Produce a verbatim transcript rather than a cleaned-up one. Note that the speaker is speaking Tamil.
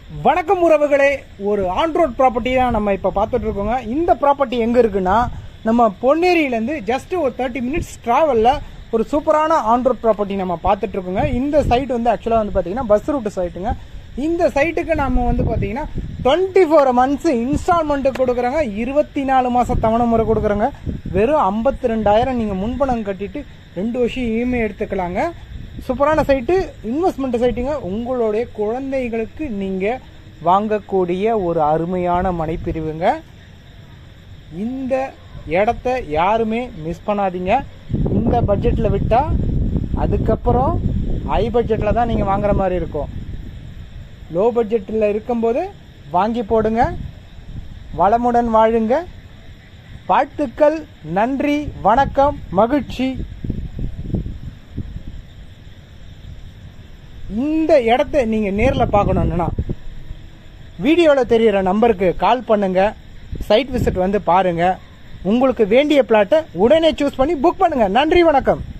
வணக்கம் உறவுகளே, ஒரு ஆன் ரோட் ப்ராப்பர்ட்டி தான் நம்ம இப்போ பார்த்துட்டு இருக்கோங்க. இந்த ப்ராப்பர்ட்டி எங்கே இருக்குன்னா நம்ம பொன்னேரியிலேருந்து ஜஸ்ட் ஒரு தேர்ட்டி மினிட்ஸ் ட்ராவலில் ஒரு சூப்பரான ஆன் ரோட் ப்ராப்பர்ட்டி நம்ம பார்த்துட்டு இருக்கோங்க. இந்த சைட் வந்து ஆக்சுவலாக வந்து பார்த்தீங்கன்னா பஸ் ரூட் சைட்டுங்க. இந்த சைட்டுக்கு நம்ம வந்து பார்த்தீங்கன்னா டுவெண்ட்டி ஃபோர் மந்த்ஸ் இன்ஸ்டால்மெண்ட்டு கொடுக்குறாங்க, இருபத்தி நாலு மாதம் தவணை முறை கொடுக்குறாங்க. வெறும் ஐம்பத்தி ரெண்டாயிரம் நீங்கள் முன்பணம் கட்டிட்டு ரெண்டு வருஷம் இஎம்ஐ எடுத்துக்கலாங்க. சூப்பரான சைட்டு, இன்வெஸ்ட்மெண்ட் சைட்டுங்க. உங்களுடைய குழந்தைகளுக்கு நீங்கள் வாங்கக்கூடிய ஒரு அருமையான மனைப்பிரிவுங்க. இந்த இடத்த யாருமே மிஸ் பண்ணாதீங்க. இந்த பட்ஜெட்டில் விட்டால் அதுக்கப்புறம் ஹை பட்ஜெட்டில் தான் நீங்கள் வாங்குற மாதிரி இருக்கும். லோ பட்ஜெட்டில் இருக்கும்போது வாங்கி போடுங்க. வளமுடன் வாழுங்க. வாழ்த்துக்கள், நன்றி, வணக்கம், மகிழ்ச்சி. இந்த இடத்த நீங்க நேரில் பார்க்கணும்னா வீடியோவில் தெரிகிற நம்பருக்கு கால் பண்ணுங்க. சைட் விசிட் வந்து பாருங்க. உங்களுக்கு வேண்டிய பிளாட்டை உடனே சூஸ் பண்ணி புக் பண்ணுங்க. நன்றி, வணக்கம்.